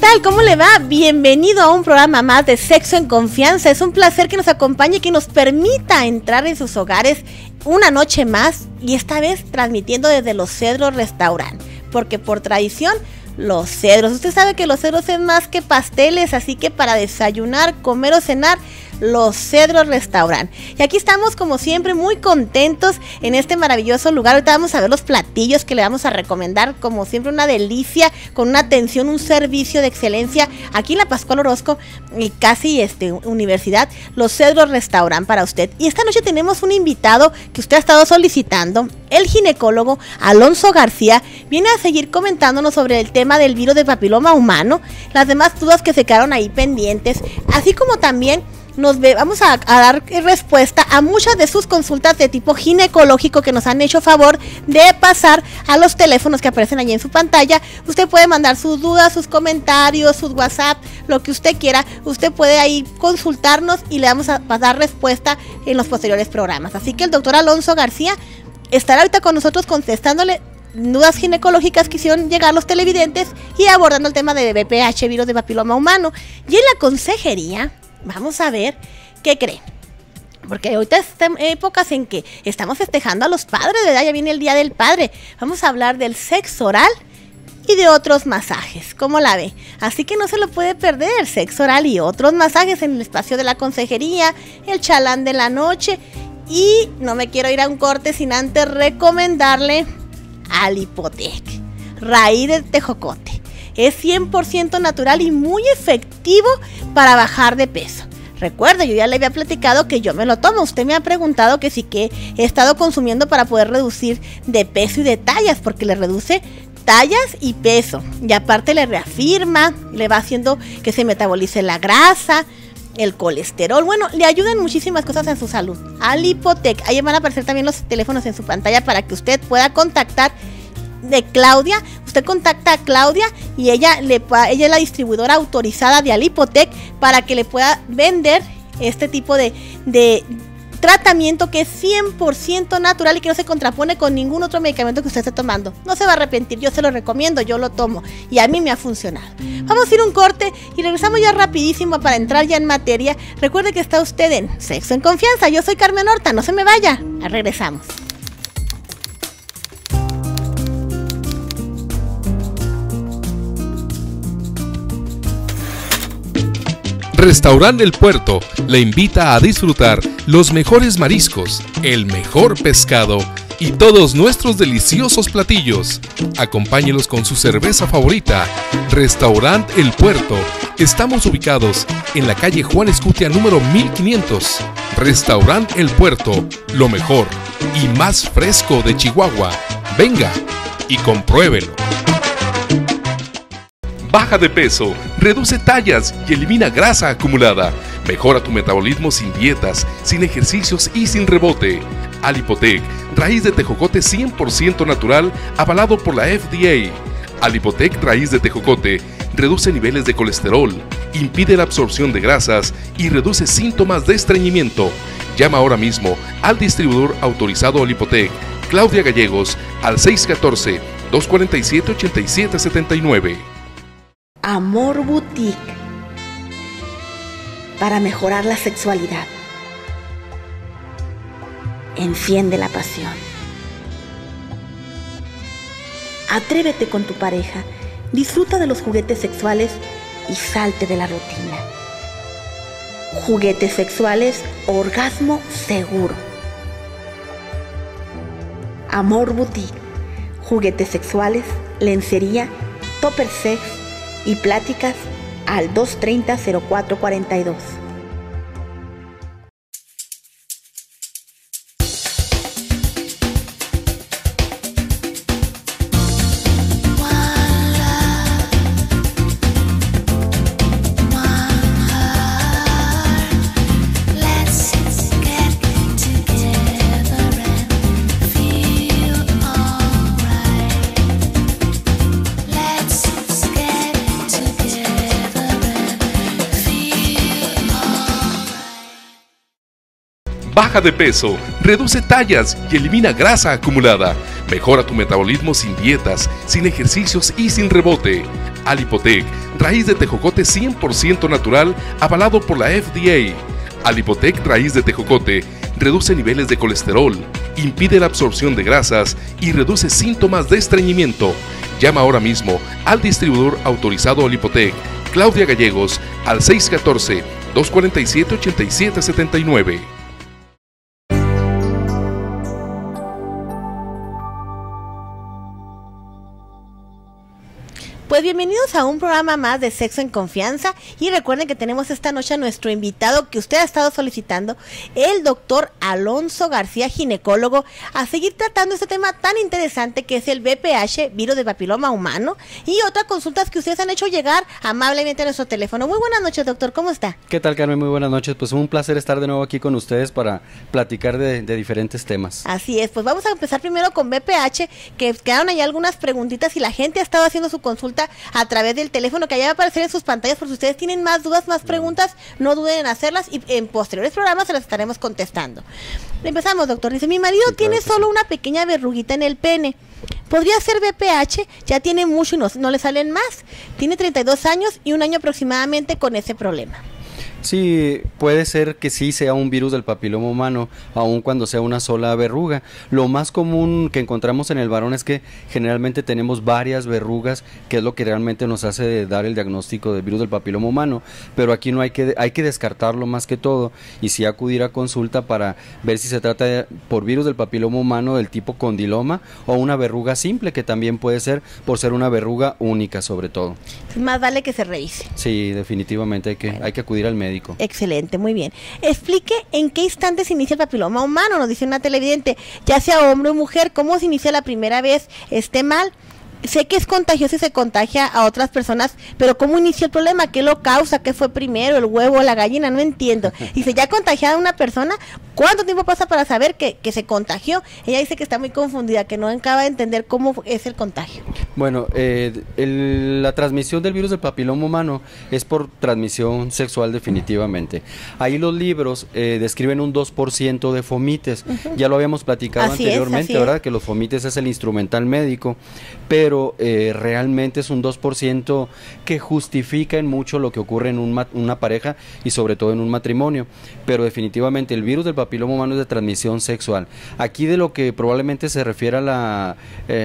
tal? ¿Cómo le va? Bienvenido a un programa más de Sexo en Confianza. Es un placer que nos acompañe y que nos permita entrar en sus hogares una noche más, y esta vez transmitiendo desde Los Cedros Restaurant, porque por tradición Los Cedros, usted sabe que Los Cedros es más que pasteles, así que para desayunar, comer o cenar, Los Cedros Restaurant. Y aquí estamos como siempre muy contentos en este maravilloso lugar. Ahorita vamos a ver los platillos que le vamos a recomendar, como siempre una delicia, con una atención, un servicio de excelencia aquí en la Pascual Orozco y casi Universidad, Los Cedros Restaurant para usted. Y esta noche tenemos un invitado que usted ha estado solicitando. El ginecólogo Alonso García viene a seguir comentándonos sobre el tema del virus de papiloma humano, las demás dudas que se quedaron ahí pendientes, así como también vamos a dar respuesta a muchas de sus consultas de tipo ginecológico que nos han hecho favor de pasar a los teléfonos que aparecen allí en su pantalla. Usted puede mandar sus dudas, sus comentarios, sus WhatsApp, lo que usted quiera. Usted puede ahí consultarnos y le vamos a dar respuesta en los posteriores programas. Así que el doctor Alonso García estará ahorita con nosotros contestándole dudas ginecológicas que hicieron llegar los televidentes y abordando el tema de VPH, virus de papiloma humano. Y en la consejería vamos a ver qué cree, porque ahorita están épocas en que estamos festejando a los padres, ¿verdad? Ya viene el Día del Padre. Vamos a hablar del sexo oral y de otros masajes, ¿cómo la ve? Así que no se lo puede perder, sexo oral y otros masajes en el espacio de la consejería, el chalán de la noche. Y no me quiero ir a un corte sin antes recomendarle Alipotec, raíz de tejocote. Es 100% natural y muy efectivo para bajar de peso. Recuerda, yo ya le había platicado que yo me lo tomo. Usted me ha preguntado que sí, que he estado consumiendo para poder reducir de peso y de tallas, porque le reduce tallas y peso. Y aparte le reafirma, le va haciendo que se metabolice la grasa, el colesterol. Bueno, le ayudan muchísimas cosas en su salud. Alipotec. Ahí van a aparecer también los teléfonos en su pantalla para que usted pueda contactar de Claudia. Usted contacta a Claudia y ella es la distribuidora autorizada de Alipotec para que le pueda vender este tipo de tratamiento que es 100% natural y que no se contrapone con ningún otro medicamento que usted esté tomando. No se va a arrepentir, yo se lo recomiendo, yo lo tomo y a mí me ha funcionado. Vamos a ir a un corte y regresamos ya rapidísimo para entrar ya en materia. Recuerde que está usted en Sexo en Confianza. Yo soy Carmen Horta, no se me vaya. Regresamos. Restaurant El Puerto le invita a disfrutar los mejores mariscos, el mejor pescado y todos nuestros deliciosos platillos. Acompáñelos con su cerveza favorita. Restaurant El Puerto. Estamos ubicados en la calle Juan Escutia número 1500. Restaurant El Puerto, lo mejor y más fresco de Chihuahua. Venga y compruébelo. Baja de peso, reduce tallas y elimina grasa acumulada. Mejora tu metabolismo sin dietas, sin ejercicios y sin rebote. Alipotec, raíz de tejocote 100% natural, avalado por la FDA. Alipotec, raíz de tejocote, reduce niveles de colesterol, impide la absorción de grasas y reduce síntomas de estreñimiento. Llama ahora mismo al distribuidor autorizado Alipotec, Claudia Gallegos, al 614-247-8779. Amor Boutique, para mejorar la sexualidad. Enciende la pasión. Atrévete con tu pareja, disfruta de los juguetes sexuales y salte de la rutina. Juguetes sexuales, orgasmo seguro. Amor Boutique, juguetes sexuales, lencería, topper sex y pláticas al 230-0442. Baja de peso, reduce tallas y elimina grasa acumulada. Mejora tu metabolismo sin dietas, sin ejercicios y sin rebote. Alipotec, raíz de tejocote 100% natural, avalado por la FDA. Alipotec raíz de tejocote reduce niveles de colesterol, impide la absorción de grasas y reduce síntomas de estreñimiento. Llama ahora mismo al distribuidor autorizado Alipotec, Claudia Gallegos, al 614-247-8779. Pues bienvenidos a un programa más de Sexo en Confianza, y recuerden que tenemos esta noche a nuestro invitado que usted ha estado solicitando, el doctor Alonso García, ginecólogo, a seguir tratando este tema tan interesante que es el VPH, virus de papiloma humano, y otras consultas que ustedes han hecho llegar amablemente a nuestro teléfono. Muy buenas noches, doctor, ¿cómo está? ¿Qué tal, Carmen? Muy buenas noches, pues un placer estar de nuevo aquí con ustedes para platicar de diferentes temas. Así es, pues vamos a empezar primero con VPH, que quedaron ahí algunas preguntitas y la gente ha estado haciendo su consulta a través del teléfono que allá va a aparecer en sus pantallas. Por si ustedes tienen más dudas, más preguntas, no duden en hacerlas y en posteriores programas se las estaremos contestando. Empezamos, doctor. Dice, mi marido tiene solo una pequeña verruguita en el pene. ¿Podría ser VPH? Ya tiene mucho y no le salen más. Tiene 32 años y un año aproximadamente con ese problema. Sí, puede ser que sí sea un virus del papiloma humano, aun cuando sea una sola verruga. Lo más común que encontramos en el varón es que generalmente tenemos varias verrugas, que es lo que realmente nos hace dar el diagnóstico del virus del papiloma humano, pero aquí no hay que descartarlo más que todo, y sí acudir a consulta para ver si se trata por virus del papiloma humano del tipo condiloma o una verruga simple, que también puede ser por ser una verruga única sobre todo. Más vale que se revise. Sí, definitivamente hay que acudir al médico. Excelente, muy bien. Explique en qué instante se inicia el papiloma humano, nos dice una televidente, ya sea hombre o mujer, cómo se inicia la primera vez, esté mal. Sé que es contagioso y se contagia a otras personas, pero ¿cómo inició el problema? ¿Qué lo causa? ¿Qué fue primero, el huevo o la gallina? No entiendo. Dice, ya contagiada una persona, ¿cuánto tiempo pasa para saber que se contagió? Ella dice que está muy confundida, que no acaba de entender cómo es el contagio. Bueno, la transmisión del virus del papiloma humano es por transmisión sexual definitivamente. Ahí los libros describen un 2% de fomites. Ya lo habíamos platicado anteriormente, ¿verdad? Que los fomites es el instrumental médico, pero realmente es un 2% que justifica en mucho lo que ocurre en una pareja y sobre todo en un matrimonio. Pero definitivamente el virus del papiloma humano es de transmisión sexual. Aquí de lo que probablemente se refiere a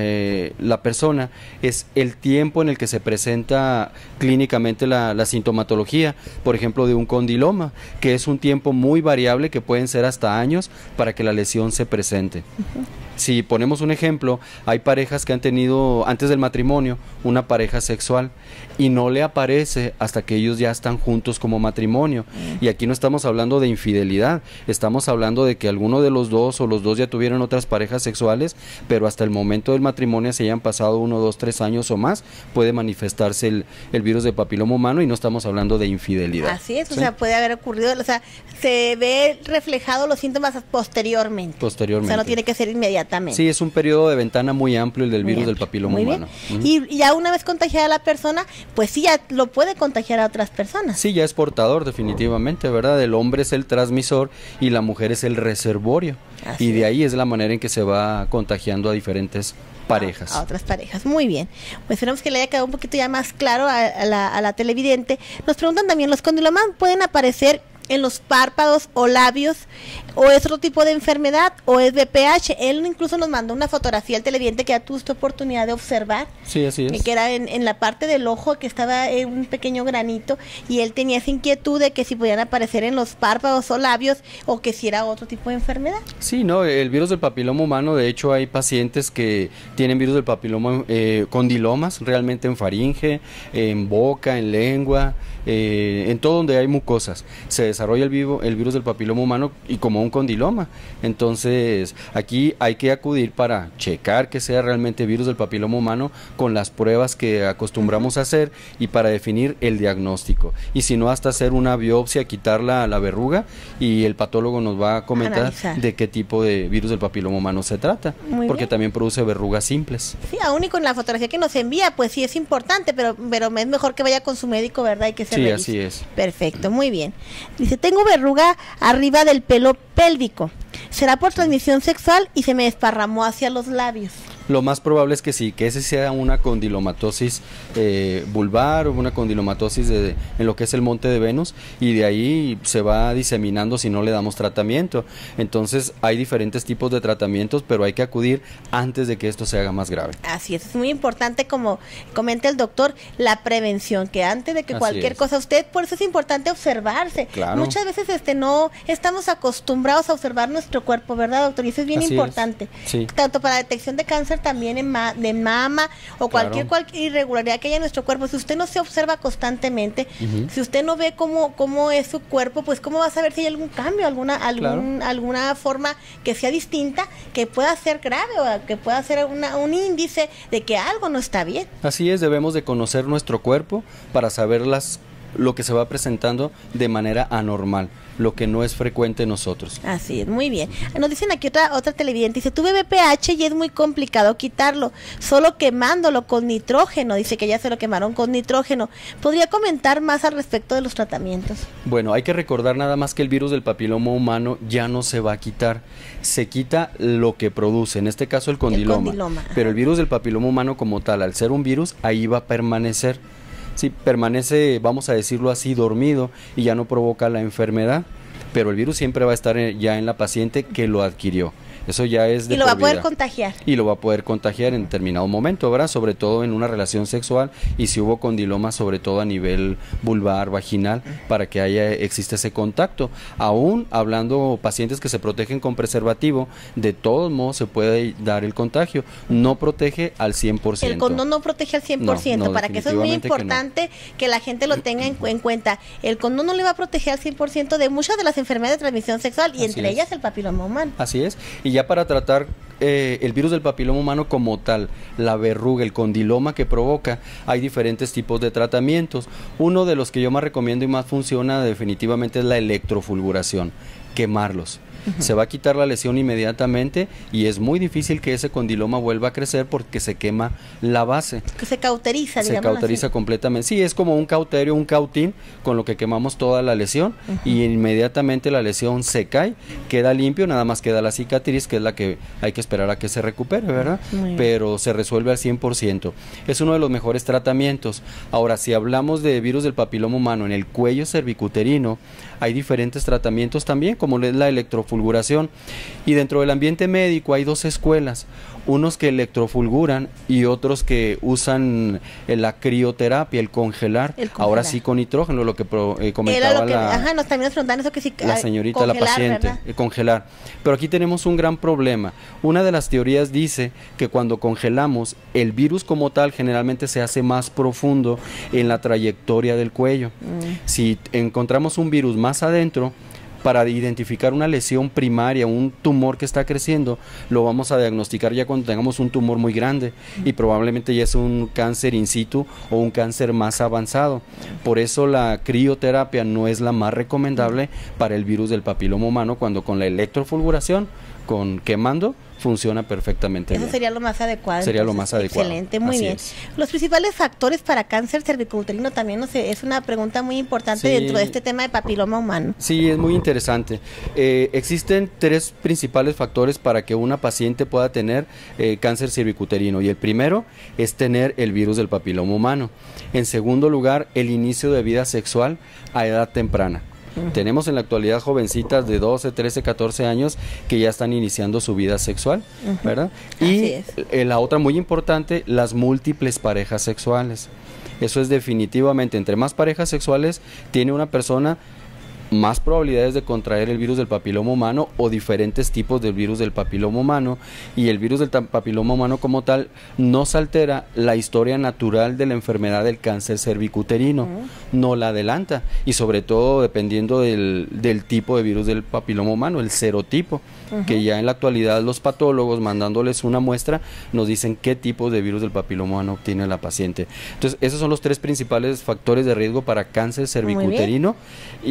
la persona es el tiempo en el que se presenta clínicamente la sintomatología, por ejemplo de un condiloma, que es un tiempo muy variable, que pueden ser hasta años para que la lesión se presente. Si ponemos un ejemplo, hay parejas que han tenido antes del matrimonio una pareja sexual y no le aparece hasta que ellos ya están juntos como matrimonio. Y aquí no estamos hablando de infidelidad, estamos hablando de que alguno de los dos o los dos ya tuvieron otras parejas sexuales, pero hasta el momento del matrimonio, se hayan pasado 1, 2, 3 años o más, puede manifestarse el virus de papiloma humano, y no estamos hablando de infidelidad. Así es, ¿sí? O sea, puede haber ocurrido, o sea, se ve reflejado los síntomas posteriormente. O sea, no tiene que ser inmediatamente. Sí, es un periodo de ventana muy amplio el del virus del papiloma humano. Y ya una vez contagiada la persona, pues sí, ya lo puede contagiar a otras personas. Sí, ya es portador definitivamente, ¿verdad? El hombre es el transmisor y la mujer es el reservorio. Y de ahí es la manera en que se va contagiando a diferentes parejas. A otras parejas, muy bien. Pues esperamos que le haya quedado un poquito ya más claro a la televidente. Nos preguntan también, ¿los condilomas pueden aparecer en los párpados o labios, o es otro tipo de enfermedad, o es VPH? Él incluso nos mandó una fotografía al televidente que ya tuviste oportunidad de observar. Sí, así es. Que era en la parte del ojo, que estaba un pequeño granito, y él tenía esa inquietud de que si podían aparecer en los párpados o labios, o que si era otro tipo de enfermedad. Sí, no, el virus del papiloma humano, de hecho hay pacientes que tienen virus del papiloma, condilomas, realmente en faringe, en boca, en lengua, en todo donde hay mucosas. Se desarrolla el virus del papiloma humano y como un condiloma. Entonces aquí hay que acudir para checar que sea realmente virus del papiloma humano con las pruebas que acostumbramos a hacer, y para definir el diagnóstico. Y si no, hasta hacer una biopsia, quitar la verruga, y el patólogo nos va a comentar de qué tipo de virus del papiloma humano se trata. Porque también produce verrugas simples. Sí, aún y con la fotografía que nos envía, pues sí es importante, pero es mejor que vaya con su médico, ¿verdad? Y que se revise. Así es. Perfecto, muy bien. Dice, tengo verruga arriba del pelo pélvico. ¿Será por transmisión sexual y se me desparramó hacia los labios? Lo más probable es que sí, que ese sea una condilomatosis vulvar o una condilomatosis en lo que es el monte de Venus, y de ahí se va diseminando si no le damos tratamiento. Entonces hay diferentes tipos de tratamientos, pero hay que acudir antes de que esto se haga más grave. Así es muy importante, como comenta el doctor, la prevención, que antes de que Así cualquier es. cosa, por eso es importante observarse. Claro. Muchas veces no estamos acostumbrados a observar nuestro cuerpo, ¿verdad, doctor? Y eso es bien Así importante. es. Sí. Tanto para detección de cáncer también de mama o cualquier irregularidad que haya en nuestro cuerpo. Si usted no se observa constantemente, si usted no ve cómo es su cuerpo, pues cómo va a saber si hay algún cambio, alguna forma que sea distinta, que pueda ser grave o que pueda ser un índice de que algo no está bien. Así es, debemos de conocer nuestro cuerpo para saber lo que se va presentando de manera anormal, lo que no es frecuente en nosotros. Así es, muy bien. Nos dicen aquí otra televidente, dice, tuve BPH y es muy complicado quitarlo, solo quemándolo con nitrógeno, dice que ya se lo quemaron con nitrógeno. ¿Podría comentar más al respecto de los tratamientos? Bueno, hay que recordar nada más que el virus del papiloma humano ya no se va a quitar, se quita lo que produce, en este caso el condiloma. Pero el virus del papiloma humano como tal, al ser un virus, ahí va a permanecer. Sí, permanece, vamos a decirlo así, dormido y ya no provoca la enfermedad, pero el virus siempre va a estar ya en la paciente que lo adquirió. Eso ya es de y lo va a por poder vida. contagiar. Y lo va a poder contagiar en determinado momento, ¿verdad? Sobre todo en una relación sexual, y si hubo condiloma, sobre todo a nivel vulvar, vaginal, para que existe ese contacto. Aún hablando pacientes que se protegen con preservativo, de todos modos se puede dar el contagio. No protege al 100%. El condón no protege al 100%, No, para que eso es muy importante que la gente lo tenga en cuenta. El condón no le va a proteger al 100% de muchas de las enfermedades de transmisión sexual, y entre ellas el papiloma humano. Así es, y ya para tratar el virus del papiloma humano como tal, la verruga, el condiloma que provoca, hay diferentes tipos de tratamientos. Uno de los que yo más recomiendo y más funciona definitivamente es la electrofulguración, quemarlos. Se va a quitar la lesión inmediatamente y es muy difícil que ese condiloma vuelva a crecer porque se quema la base. Que se cauteriza, digamos. Se cauteriza completamente. Sí, es como un cauterio, un cautín con lo que quemamos toda la lesión y inmediatamente la lesión se cae, queda limpio, nada más queda la cicatriz, que es la que hay que esperar a que se recupere, ¿verdad? Pero se resuelve al 100%. Es uno de los mejores tratamientos. Ahora, si hablamos de virus del papiloma humano en el cuello cervicuterino, hay diferentes tratamientos también, como es la electrofulguración. Y dentro del ambiente médico hay dos escuelas, unos que electrofulguran y otros que usan la crioterapia, el congelar. Ahora sí con nitrógeno, lo que comentaba nos terminas preguntando eso, que sí, la señorita, la paciente, congelar. Pero aquí tenemos un gran problema. Una de las teorías dice que cuando congelamos, el virus como tal generalmente se hace más profundo en la trayectoria del cuello. Si encontramos un virus más adentro, para identificar una lesión primaria, un tumor que está creciendo, lo vamos a diagnosticar ya cuando tengamos un tumor muy grande y probablemente ya es un cáncer in situ o un cáncer más avanzado. Por eso la crioterapia no es la más recomendable para el virus del papiloma humano, cuando con la electrofulguración, con quemando, funciona perfectamente bien. Eso sería lo más adecuado. Sería lo más adecuado. Excelente, muy bien. Los principales factores para cáncer cervicuterino también, es una pregunta muy importante dentro de este tema de papiloma humano. Sí, es muy interesante. Existen tres principales factores para que una paciente pueda tener cáncer cervicuterino, y el primero es tener el virus del papiloma humano. En segundo lugar, el inicio de vida sexual a edad temprana. Tenemos en la actualidad jovencitas de 12, 13, 14 años que ya están iniciando su vida sexual, ¿verdad? Y la otra muy importante, las múltiples parejas sexuales. Eso es definitivamente, entre más parejas sexuales tiene una persona, más probabilidades de contraer el virus del papiloma humano o diferentes tipos del virus del papiloma humano. Y el virus del papiloma humano como tal nos altera la historia natural de la enfermedad del cáncer cervicuterino, no la adelanta, y sobre todo dependiendo del tipo de virus del papiloma humano, el serotipo, que ya en la actualidad los patólogos, mandándoles una muestra, nos dicen qué tipo de virus del papiloma humano tiene la paciente. Entonces esos son los tres principales factores de riesgo para cáncer cervicuterino, y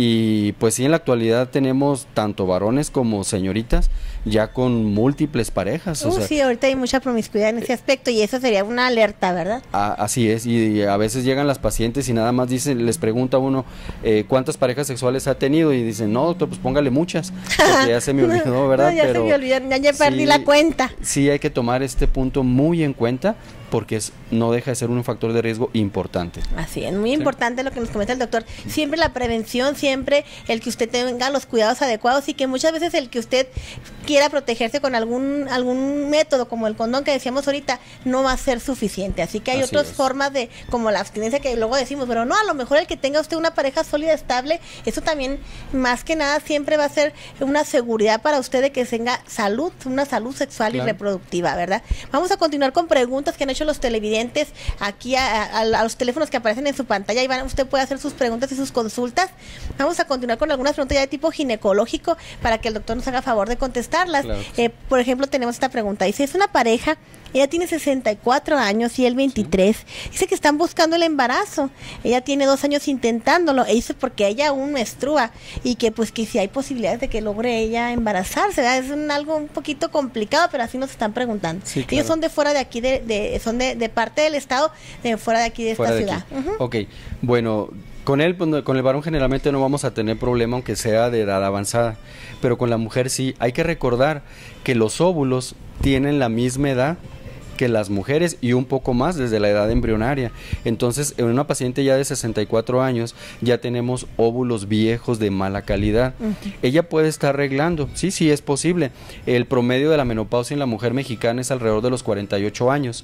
Y pues sí, en la actualidad tenemos tanto varones como señoritas ya con múltiples parejas. O sea, sí, ahorita hay mucha promiscuidad en ese aspecto y eso sería una alerta, ¿verdad? Así es, y a veces llegan las pacientes y nada más les pregunta uno cuántas parejas sexuales ha tenido y dicen, no, doctor, pues póngale muchas, porque ya se me olvidó, ¿verdad? No, ya se me olvidó, ya perdí la cuenta. Sí, hay que tomar este punto muy en cuenta porque no deja de ser un factor de riesgo importante. Así es, muy importante lo que nos comenta el doctor. Siempre la prevención, siempre el que usted tenga los cuidados adecuados y que muchas veces el que usted quiera protegerse con algún método como el condón que decíamos ahorita no va a ser suficiente. Así que hay otras formas de, como la abstinencia que luego decimos, pero no, a lo mejor el que tenga usted una pareja sólida, estable, eso también más que nada siempre va a ser una seguridad para usted de que tenga salud, una salud sexual y reproductiva, ¿verdad? Vamos a continuar con preguntas que han hecho los televidentes aquí a los teléfonos que aparecen en su pantalla y usted puede hacer sus preguntas y sus consultas. Vamos a continuar con algunas preguntas ya de tipo ginecológico para que el doctor nos haga favor de contestarlas. Claro. Por ejemplo, tenemos esta pregunta, dice, es una pareja, ella tiene 64 años y él 23, dice que están buscando el embarazo, ella tiene 2 años intentándolo, e dice porque ella aún menstrua y que pues que si hay posibilidades de que logre ella embarazarse, ¿verdad? Es algo un poquito complicado, pero así nos están preguntando. Sí, claro. Ellos son de fuera de aquí, son de parte del estado, de fuera de aquí de esta ciudad. Ok, bueno, con el varón generalmente no vamos a tener problema aunque sea de edad avanzada, pero con la mujer sí. Hay que recordar que los óvulos tienen la misma edad que las mujeres y un poco más desde la edad embrionaria. Entonces, en una paciente ya de 64 años ya tenemos óvulos viejos de mala calidad. Ella puede estar arreglando, sí es posible. El promedio de la menopausia en la mujer mexicana es alrededor de los 48 años,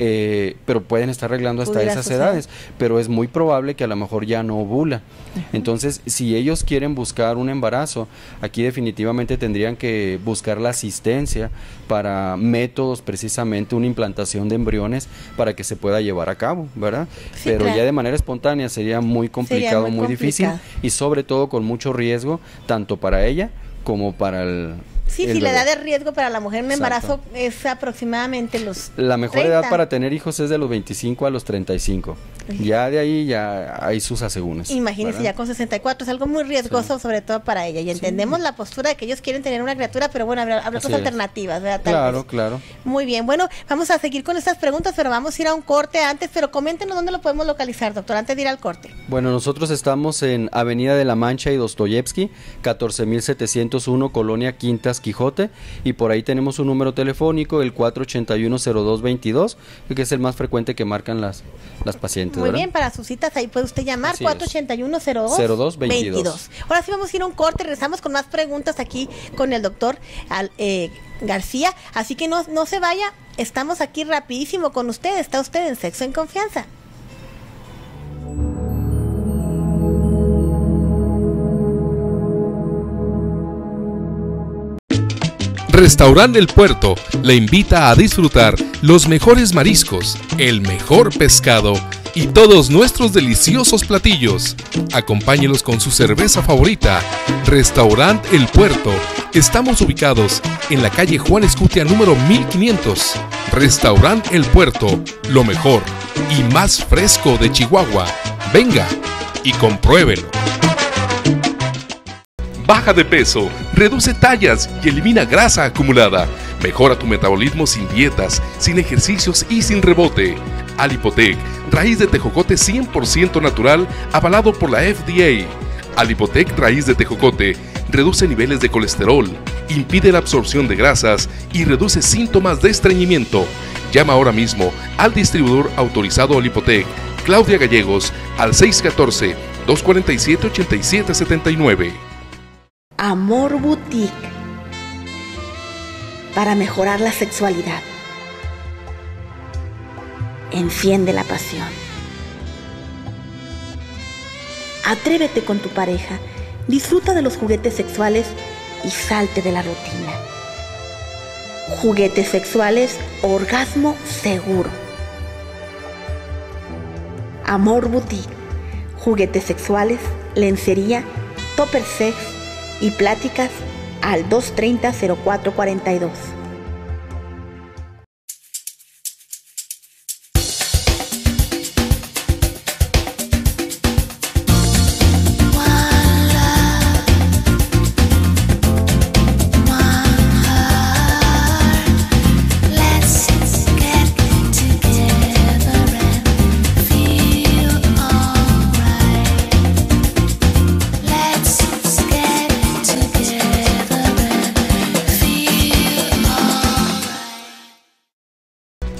pero pueden estar arreglando hasta esas edades, pero es muy probable que a lo mejor ya no ovula. Entonces, si ellos quieren buscar un embarazo, aquí definitivamente tendrían que buscar la asistencia para métodos, precisamente una implantación de embriones para que se pueda llevar a cabo, ¿verdad? Sí, pero claro, ya de manera espontánea sería muy complicado, muy difícil y sobre todo con mucho riesgo tanto para ella como para el la edad de riesgo para la mujer en un embarazo es aproximadamente los La mejor 30. Edad para tener hijos es de los 25 a los 35. Ya de ahí ya hay sus asegúnes. Imagínense, ya con 64 es algo muy riesgoso, sobre todo para ella. Y entendemos la postura de que ellos quieren tener una criatura, pero bueno, habrá otras alternativas, ¿verdad? Claro. Muy bien, bueno, vamos a seguir con estas preguntas, pero vamos a ir a un corte antes, pero coméntenos dónde lo podemos localizar, doctor, antes de ir al corte. Bueno, nosotros estamos en Avenida de la Mancha y Dostoyevsky, 14701, Colonia Quintas, Quijote, y por ahí tenemos un número telefónico, el 481-0222, que es el más frecuente que marcan las pacientes. Muy bien, para sus citas ahí puede usted llamar, 481-0222. Ahora sí vamos a ir a un corte, regresamos con más preguntas aquí con el doctor García, así que no se vaya, estamos aquí rapidísimo con usted, está usted en Sexo en Confianza. Restaurante El Puerto le invita a disfrutar los mejores mariscos, el mejor pescado y todos nuestros deliciosos platillos. Acompáñelos con su cerveza favorita. Restaurante El Puerto. Estamos ubicados en la calle Juan Escutia número 1500. Restaurante El Puerto, lo mejor y más fresco de Chihuahua. Venga y compruébelo. Baja de peso, reduce tallas y elimina grasa acumulada. Mejora tu metabolismo sin dietas, sin ejercicios y sin rebote. Alipotec, raíz de tejocote 100% natural, avalado por la FDA. Alipotec raíz de tejocote reduce niveles de colesterol, impide la absorción de grasas y reduce síntomas de estreñimiento. Llama ahora mismo al distribuidor autorizado Alipotec, Claudia Gallegos, al 614-247-8779. Amor Boutique, para mejorar la sexualidad. Enciende la pasión. Atrévete con tu pareja, disfruta de los juguetes sexuales y salte de la rutina. Juguetes sexuales, orgasmo seguro. Amor Boutique, juguetes sexuales, lencería, topper sex y pláticas al 230-0442.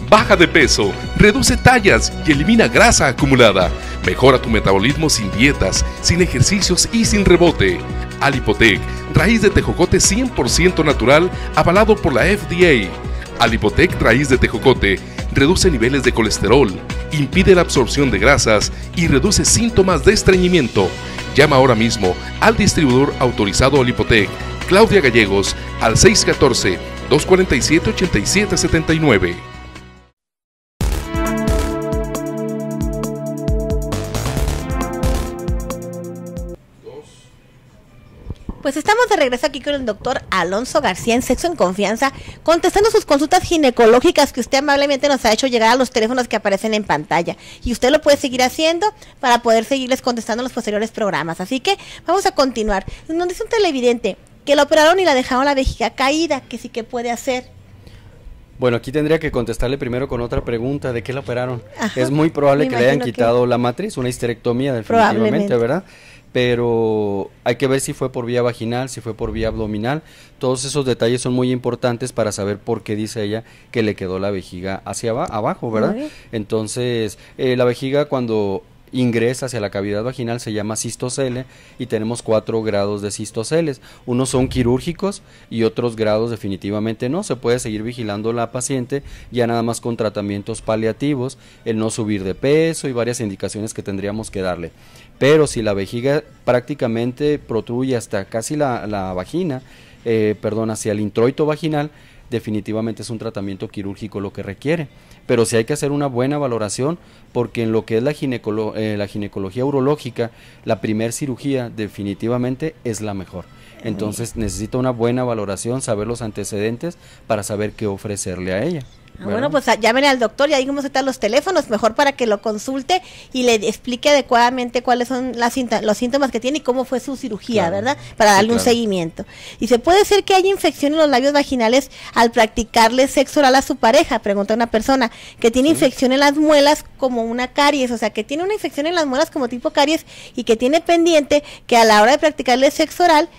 Baja de peso, reduce tallas y elimina grasa acumulada. Mejora tu metabolismo sin dietas, sin ejercicios y sin rebote. Alipotec, raíz de tejocote 100% natural, avalado por la FDA. Alipotec raíz de tejocote reduce niveles de colesterol, impide la absorción de grasas y reduce síntomas de estreñimiento. Llama ahora mismo al distribuidor autorizado Alipotec, Claudia Gallegos, al 614-247-8779. Pues estamos de regreso aquí con el doctor Alonso García en Sexo en Confianza, contestando sus consultas ginecológicas que usted amablemente nos ha hecho llegar a los teléfonos que aparecen en pantalla. Y usted lo puede seguir haciendo para poder seguirles contestando en los posteriores programas. Así que vamos a continuar. Nos dice un televidente que la operaron y la dejaron la vejiga caída, que sí que puede hacer. Bueno, aquí tendría que contestarle primero con otra pregunta, ¿de qué la operaron? Ajá, es muy probable que le hayan quitado que la matriz, una histerectomía definitivamente, ¿verdad? Pero hay que ver si fue por vía vaginal, si fue por vía abdominal. Todos esos detalles son muy importantes para saber por qué dice ella que le quedó la vejiga hacia abajo, ¿verdad? Entonces, la vejiga cuando ingresa hacia la cavidad vaginal se llama cistocele y tenemos 4 grados de cistoceles. Unos son quirúrgicos y otros grados definitivamente no. Se puede seguir vigilando la paciente ya nada más con tratamientos paliativos, el no subir de peso y varias indicaciones que tendríamos que darle. Pero si la vejiga prácticamente protruye hasta casi la vagina, hacia el introito vaginal, definitivamente es un tratamiento quirúrgico lo que requiere. Pero sí hay que hacer una buena valoración, porque en lo que es la ginecología urológica, la primer cirugía definitivamente es la mejor. Entonces necesita una buena valoración, saber los antecedentes para saber qué ofrecerle a ella. Bueno, pues llámenle al doctor y ahí vamos a estar los teléfonos, mejor para que lo consulte y le explique adecuadamente cuáles son los síntomas que tiene y cómo fue su cirugía, ¿verdad? Para darle un seguimiento. Y se puede ser que haya infección en los labios vaginales al practicarle sexo oral a su pareja, pregunta una persona, que tiene infección en las muelas como una caries, o sea, que tiene una infección en las muelas como tipo caries y que tiene pendiente que a la hora de practicarle sexo oral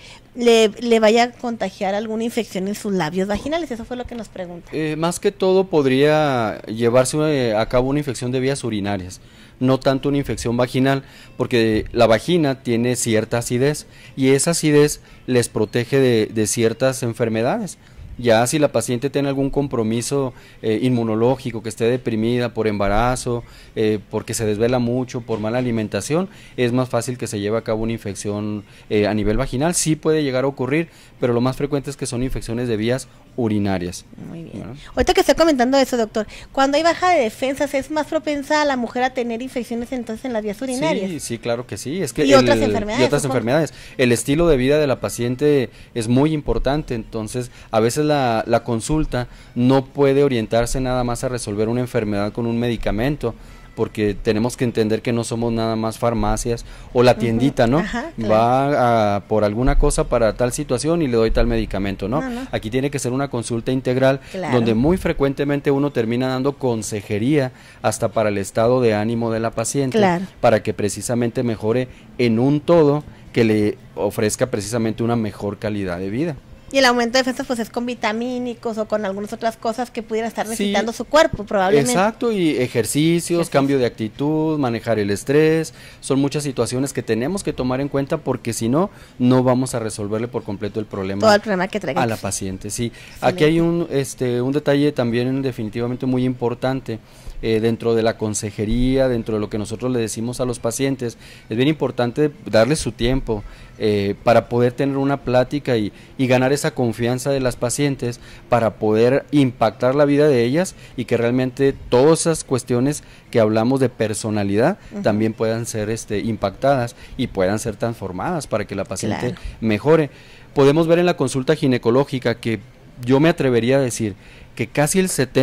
le vaya a contagiar alguna infección en sus labios vaginales. Eso fue lo que nos pregunta. Más que todo podría llevarse a cabo una infección de vías urinarias, no tanto una infección vaginal, porque la vagina tiene cierta acidez y esa acidez les protege de ciertas enfermedades. Ya si la paciente tiene algún compromiso inmunológico, que esté deprimida por embarazo, porque se desvela mucho, por mala alimentación, es más fácil que se lleve a cabo una infección a nivel vaginal. Sí puede llegar a ocurrir, pero lo más frecuente es que son infecciones de vías urinarias. Muy bien. ¿No? Ahorita que estoy comentando eso, doctor, cuando hay baja de defensas, ¿es más propensa a la mujer a tener infecciones entonces en las vías urinarias? Sí, sí, claro que sí. Es que y otras enfermedades. Y otras enfermedades. El estilo de vida de la paciente es muy importante, entonces a veces la consulta no puede orientarse nada más a resolver una enfermedad con un medicamento, porque tenemos que entender que no somos nada más farmacias o la tiendita, ¿no? Ajá, claro. Va por alguna cosa para tal situación y le doy tal medicamento, ¿no? No. Aquí tiene que ser una consulta integral, claro, donde muy frecuentemente uno termina dando consejería hasta para el estado de ánimo de la paciente, claro, para que precisamente mejore en un todo que le ofrezca precisamente una mejor calidad de vida. Y el aumento de defensas pues es con vitamínicos o con algunas otras cosas que pudiera estar necesitando su cuerpo probablemente. Exacto, y ejercicios, cambio de actitud, manejar el estrés, son muchas situaciones que tenemos que tomar en cuenta, porque si no, no vamos a resolverle por completo el problema, todo el problema que traiga a la paciente. Sí, aquí hay un detalle también definitivamente muy importante. Dentro de la consejería, dentro de lo que nosotros le decimos a los pacientes, es bien importante darles su tiempo para poder tener una plática y ganar esa confianza de las pacientes, para poder impactar la vida de ellas y que realmente todas esas cuestiones que hablamos de personalidad también puedan ser impactadas y puedan ser transformadas para que la paciente mejore. Podemos ver en la consulta ginecológica que yo me atrevería a decir que casi el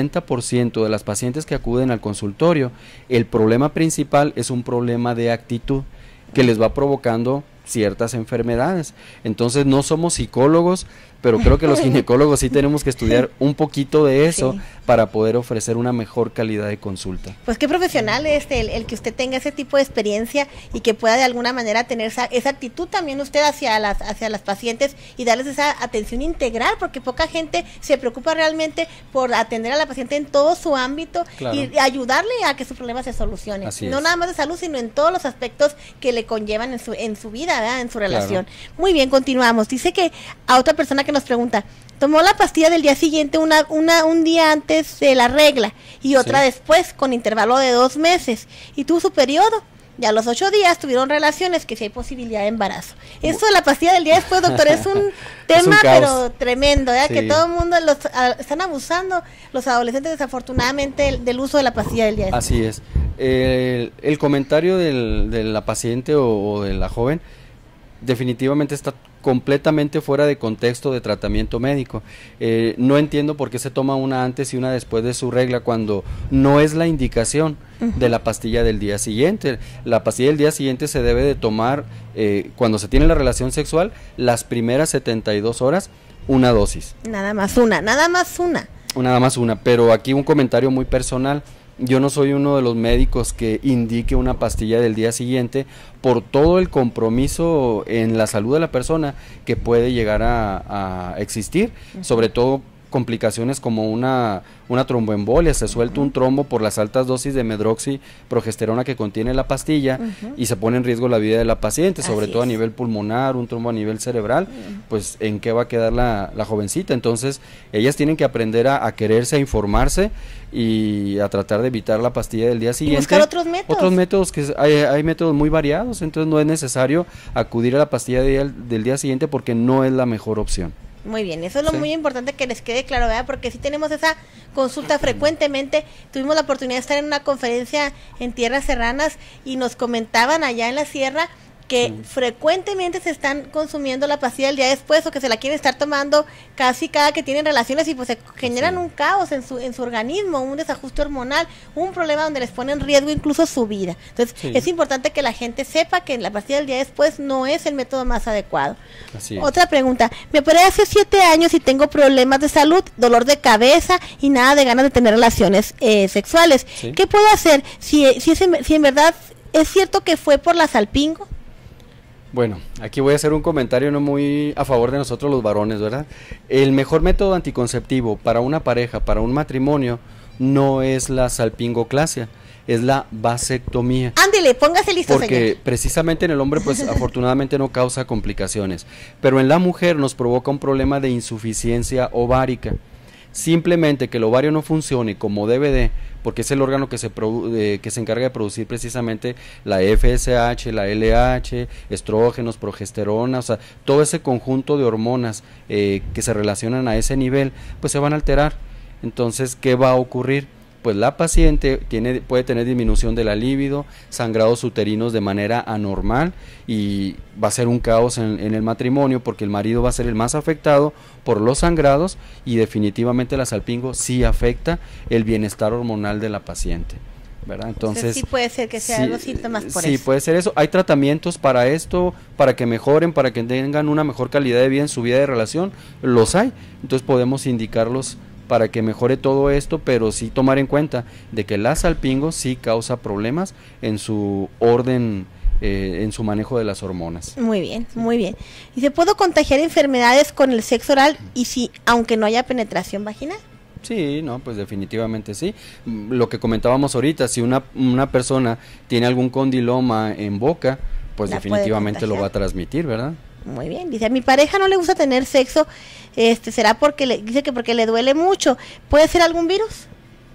70% de las pacientes que acuden al consultorio, el problema principal es un problema de actitud que les va provocando ciertas enfermedades. Entonces no somos psicólogos, pero creo que los ginecólogos sí tenemos que estudiar un poquito de eso Sí. para poder ofrecer una mejor calidad de consulta. Pues qué profesional el que usted tenga ese tipo de experiencia y que pueda de alguna manera tener esa actitud también usted hacia las pacientes y darles esa atención integral, porque poca gente se preocupa realmente por atender a la paciente en todo su ámbito. Claro. Y ayudarle a que su problema se solucione. Así No es. nada más de salud, sino en todos los aspectos que le conllevan en su vida, ¿verdad? En su relación. Muy bien, continuamos. Dice que a otra persona que nos pregunta, tomó la pastilla del día siguiente un día antes de la regla y otra Sí. después con intervalo de 2 meses y tuvo su periodo. Y a los 8 días tuvieron relaciones, que si hay posibilidad de embarazo. Eso de la pastilla del día después, doctor, es un tema, caos. pero tremendo, ¿verdad? Sí. Que todo el mundo están abusando, los adolescentes desafortunadamente, del uso de la pastilla del día después. Así es. El comentario de la paciente o de la joven definitivamente está completamente fuera de contexto de tratamiento médico. No entiendo por qué se toma una antes y una después de su regla cuando no es la indicación de la pastilla del día siguiente. La pastilla del día siguiente se debe de tomar cuando se tiene la relación sexual las primeras 72 horas, una dosis. Nada más una. Nada más una, pero aquí un comentario muy personal. Yo no soy uno de los médicos que indique una pastilla del día siguiente por todo el compromiso en la salud de la persona que puede llegar a existir, sobre todo complicaciones como una tromboembolia, se suelta un trombo por las altas dosis de medroxiprogesterona que contiene la pastilla y se pone en riesgo la vida de la paciente, sobre Así todo a es. nivel pulmonar, un trombo a nivel cerebral, pues en qué va a quedar la jovencita. Entonces ellas tienen que aprender a quererse, a informarse y a tratar de evitar la pastilla del día siguiente. buscar otros métodos. Otros métodos, hay métodos muy variados, entonces no es necesario acudir a la pastilla del día siguiente porque no es la mejor opción. Muy bien, eso es lo Sí. muy importante que les quede claro, ¿verdad? Porque si tenemos esa consulta frecuentemente. Tuvimos la oportunidad de estar en una conferencia en Tierras Serranas y nos comentaban allá en la sierra que frecuentemente se están consumiendo la pastilla el día después o que se la quieren estar tomando casi cada que tienen relaciones y pues se generan Sí. un caos en su organismo, un desajuste hormonal, un problema donde les pone en riesgo incluso su vida. Entonces Sí. es importante que la gente sepa que la pastilla del día después no es el método más adecuado. Así es. Otra pregunta, me operé hace 7 años y tengo problemas de salud, dolor de cabeza y nada de ganas de tener relaciones sexuales. Sí. ¿Qué puedo hacer si en verdad es cierto que fue por la salpingo? Bueno, aquí voy a hacer un comentario no muy a favor de nosotros los varones, ¿verdad? El mejor método anticonceptivo para una pareja, para un matrimonio, no es la salpingoclasia, es la vasectomía. Ándele, póngase listo, Porque señor. precisamente en el hombre, pues afortunadamente no causa complicaciones, pero en la mujer nos provoca un problema de insuficiencia ovárica. Simplemente que el ovario no funcione como debe de, porque es el órgano que se encarga de producir precisamente la FSH, la LH, estrógenos, progesterona, o sea, todo ese conjunto de hormonas que se relacionan a ese nivel, pues se van a alterar. Entonces, ¿qué va a ocurrir? Pues la paciente puede tener disminución de la libido, sangrados uterinos de manera anormal y va a ser un caos en el matrimonio porque el marido va a ser el más afectado por los sangrados y definitivamente la salpingo sí afecta el bienestar hormonal de la paciente, ¿verdad? Entonces sí puede ser que sean los síntomas por sí, eso. puede ser eso. Hay tratamientos para esto, para que mejoren, para que tengan una mejor calidad de vida en su vida de relación, los hay. Entonces podemos indicarlos para que mejore todo esto, pero sí tomar en cuenta de que la salpingo sí causa problemas en su orden, en su manejo de las hormonas. Muy bien, muy bien. ¿Y se puede contagiar enfermedades con el sexo oral y si, aunque no haya penetración vaginal? Sí, no, pues definitivamente sí. Lo que comentábamos ahorita, si una persona tiene algún condiloma en boca, pues La puede definitivamente lo va a contagiar. transmitir, ¿verdad? Muy bien, dice, a mi pareja no le gusta tener sexo, será porque dice que porque le duele mucho. ¿Puede ser algún virus?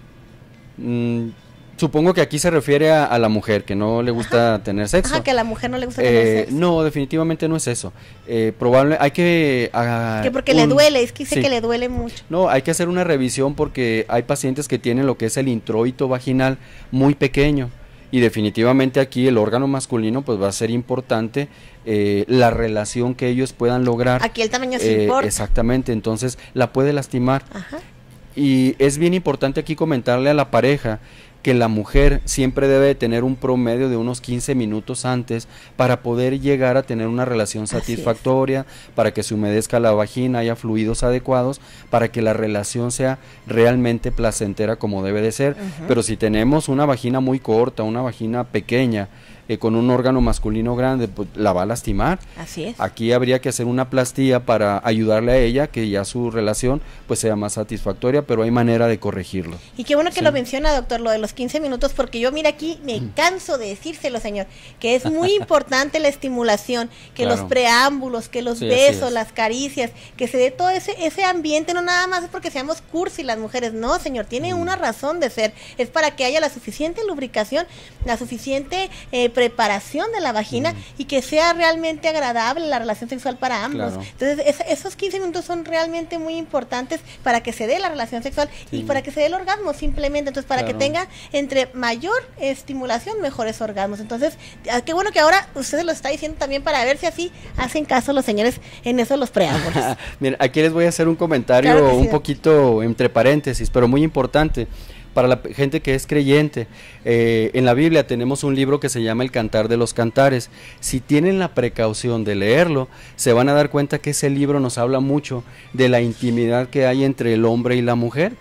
Supongo que aquí se refiere a la mujer que no le gusta tener sexo. Ajá, que a la mujer no le gusta tener sexo. No, definitivamente no es eso. Hay que... Que porque le duele, es que dice sí. que le duele mucho. No, hay que hacer una revisión porque hay pacientes que tienen lo que es el introito vaginal muy pequeño y definitivamente aquí el órgano masculino pues va a ser importante la relación que ellos puedan lograr. Aquí el tamaño sí importa. Exactamente, entonces la puede lastimar. Ajá. Y es bien importante aquí comentarle a la pareja que la mujer siempre debe tener un promedio de unos 15 minutos antes para poder llegar a tener una relación satisfactoria, para que se humedezca la vagina, haya fluidos adecuados, para que la relación sea realmente placentera como debe de ser. Pero si tenemos una vagina muy corta, una vagina pequeña, con un órgano masculino grande, pues la va a lastimar. Así es. Aquí habría que hacer una plastía para ayudarle a ella, que ya su relación pues sea más satisfactoria, pero hay manera de corregirlo. Y qué bueno que lo menciona, doctor, lo de los 15 minutos, porque yo, mira, aquí me canso de decírselo, señor, que es muy importante la estimulación, que los preámbulos, que los besos, las caricias, que se dé todo ese ambiente, no nada más es porque seamos cursi las mujeres, no, señor, tiene una razón de ser, es para que haya la suficiente lubricación, la suficiente preparación de la vagina y que sea realmente agradable la relación sexual para ambos. Entonces, esos 15 minutos son realmente muy importantes para que se dé la relación sexual y para que se dé el orgasmo simplemente. Entonces, para que tenga entre mayor estimulación, mejores orgasmos. Entonces, qué bueno que ahora usted lo está diciendo también para ver si así hacen caso los señores en eso los preámbulos. Mira, aquí les voy a hacer un comentario un poquito entre paréntesis, pero muy importante. Para la gente que es creyente, en la Biblia tenemos un libro que se llama El Cantar de los Cantares. Si tienen la precaución de leerlo, se van a dar cuenta que ese libro nos habla mucho de la intimidad que hay entre el hombre y la mujer.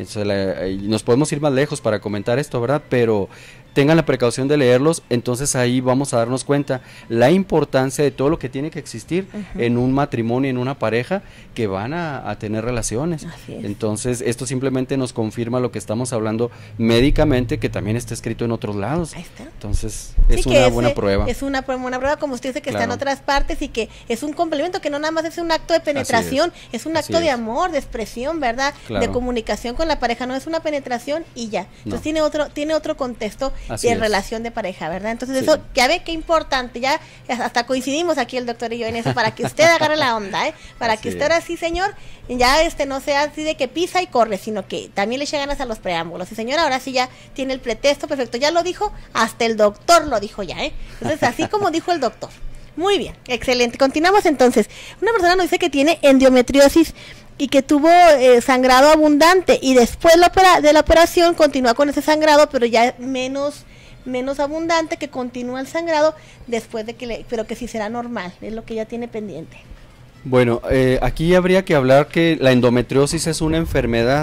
Nos podemos ir más lejos para comentar esto, ¿verdad? Pero tengan la precaución de leerlos, entonces ahí vamos a darnos cuenta la importancia de todo lo que tiene que existir en un matrimonio, en una pareja que van a tener relaciones. Entonces esto simplemente nos confirma lo que estamos hablando médicamente, que también está escrito en otros lados. Ahí está. Entonces es una buena prueba. Es una buena prueba, como usted dice, que está en otras partes y que es un complemento, que no nada más es un acto de penetración, es un acto de amor, de expresión, ¿verdad? De comunicación con la pareja, no es una penetración y ya. Entonces tiene otro contexto de relación de pareja, ¿verdad? Entonces eso, ya ve qué importante, ya hasta coincidimos aquí el doctor y yo en eso, para que usted agarre la onda, para que usted ahora sí, señor, ya no sea así de que pisa y corre, sino que también le eche ganas a los preámbulos. Y señora, ahora sí ya tiene el pretexto perfecto, ya lo dijo, hasta el doctor lo dijo ya, Entonces así como dijo el doctor. Muy bien, excelente. Continuamos entonces. Una persona nos dice que tiene endometriosis y que tuvo sangrado abundante y después de la operación continúa con ese sangrado, pero ya menos abundante, que continúa el sangrado después de pero que sí será normal, es lo que ya tiene pendiente. Bueno, aquí habría que hablar que la endometriosis es una enfermedad.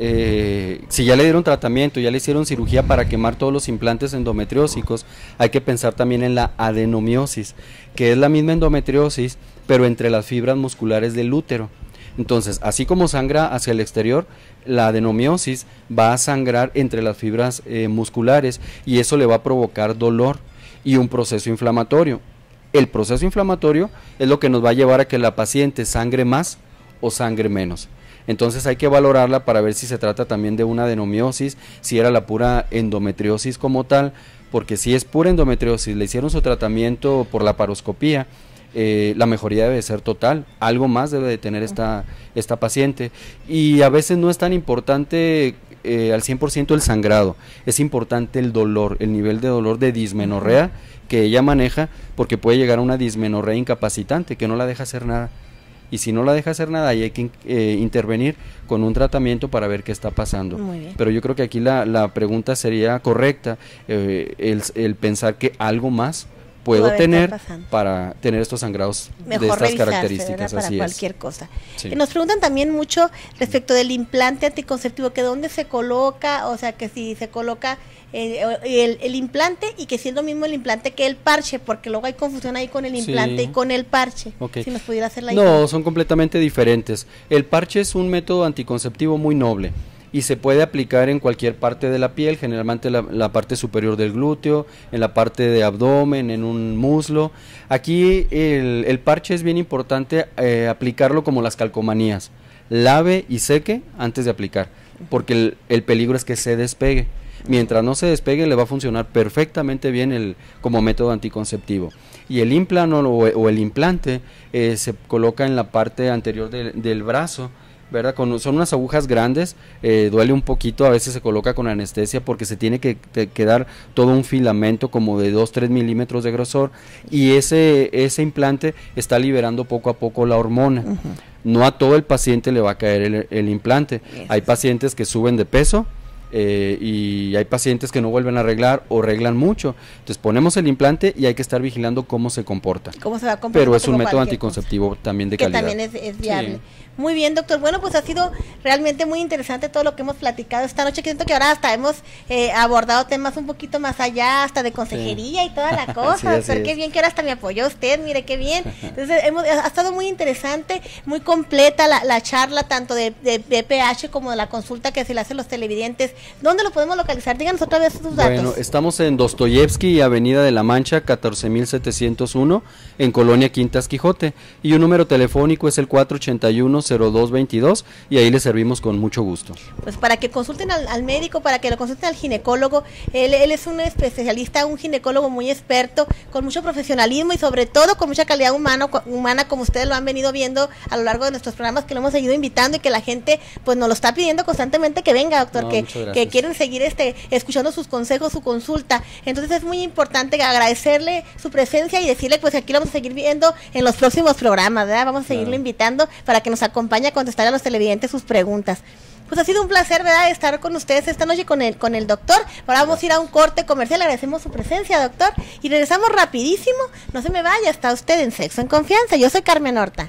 Si ya le dieron tratamiento, ya le hicieron cirugía para quemar todos los implantes endometriósicos, hay que pensar también en la adenomiosis, que es la misma endometriosis, pero entre las fibras musculares del útero. Entonces, así como sangra hacia el exterior, la adenomiosis va a sangrar entre las fibras musculares y eso le va a provocar dolor y un proceso inflamatorio. El proceso inflamatorio es lo que nos va a llevar a que la paciente sangre más o sangre menos. Entonces hay que valorarla para ver si se trata también de una adenomiosis, si era la pura endometriosis como tal, porque si es pura endometriosis, le hicieron su tratamiento por la laparoscopía, la mejoría debe ser total, algo más debe de tener esta paciente, y a veces no es tan importante al 100% el sangrado, es importante el dolor, el nivel de dolor de dismenorrea que ella maneja, porque puede llegar a una dismenorrea incapacitante que no la deja hacer nada, y si no la deja hacer nada ahí hay que intervenir con un tratamiento para ver qué está pasando. Pero yo creo que aquí la pregunta sería correcta, el pensar que algo más puedo tener para tener estos sangrados de estas características, para cualquier cosa. Nos preguntan también mucho respecto del implante anticonceptivo, que dónde se coloca, o sea, que si se coloca el implante y que si es lo mismo el implante que el parche, porque luego hay confusión ahí con el implante y con el parche. Si nos pudiera hacer la idea. No, son completamente diferentes. El parche es un método anticonceptivo muy noble y se puede aplicar en cualquier parte de la piel, generalmente la parte superior del glúteo, en la parte de abdomen, en un muslo. Aquí el parche es bien importante aplicarlo como las calcomanías, lave y seque antes de aplicar, porque el peligro es que se despegue. Mientras no se despegue le va a funcionar perfectamente bien como método anticonceptivo. Y el implante o el implante se coloca en la parte anterior del brazo, ¿verdad? Son unas agujas grandes, duele un poquito, a veces se coloca con anestesia porque se tiene que quedar todo un filamento como de 2-3 milímetros de grosor, y ese implante está liberando poco a poco la hormona. No a todo el paciente le va a caer el implante. Hay pacientes que suben de peso y hay pacientes que no vuelven a arreglar o arreglan mucho. Entonces ponemos el implante y hay que estar vigilando cómo se comporta. ¿Cómo se va a comportar? Pero es un método anticonceptivo también de calidad. Que también es viable. Sí. Muy bien, doctor. Bueno, pues ha sido realmente muy interesante todo lo que hemos platicado esta noche. Siento que ahora hasta hemos abordado temas un poquito más allá, hasta de consejería y toda la cosa. Doctor, qué bien que ahora hasta me apoyó usted, mire qué bien. Entonces ha estado muy interesante, muy completa la charla, tanto de BPH como de la consulta que se le hacen los televidentes. ¿Dónde lo podemos localizar? Díganos otra vez sus datos. Bueno, estamos en Dostoyevsky y Avenida de la Mancha, 14.701, en Colonia Quintas Quijote. Y un número telefónico es el 481-0222 y ahí le servimos con mucho gusto. Pues para que consulten al médico, para que lo consulten al ginecólogo. Él es un especialista, un ginecólogo muy experto, con mucho profesionalismo y sobre todo con mucha calidad humana, como ustedes lo han venido viendo a lo largo de nuestros programas, que lo hemos seguido invitando y que la gente pues nos lo está pidiendo constantemente que venga, doctor, que quieren seguir escuchando sus consejos, su consulta. Entonces es muy importante agradecerle su presencia y decirle pues que aquí lo vamos a seguir viendo en los próximos programas, ¿verdad? Vamos a seguirle invitando para que nos acompañe a contestar a los televidentes sus preguntas. Pues ha sido un placer, ¿verdad?, estar con ustedes esta noche con el doctor. Ahora vamos a ir a un corte comercial, agradecemos su presencia, doctor, y regresamos rapidísimo. No se me vaya, está usted en Sexo en Confianza. Yo soy Carmen Horta.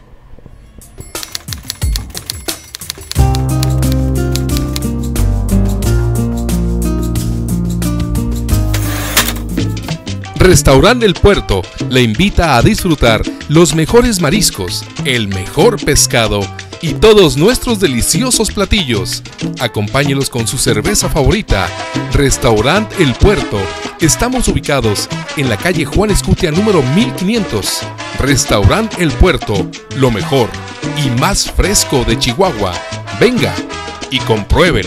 Restaurante El Puerto le invita a disfrutar los mejores mariscos, el mejor pescado y todos nuestros deliciosos platillos. Acompáñelos con su cerveza favorita. Restaurante El Puerto. Estamos ubicados en la calle Juan Escutia número 1500. Restaurante El Puerto, lo mejor y más fresco de Chihuahua. Venga y compruébelo.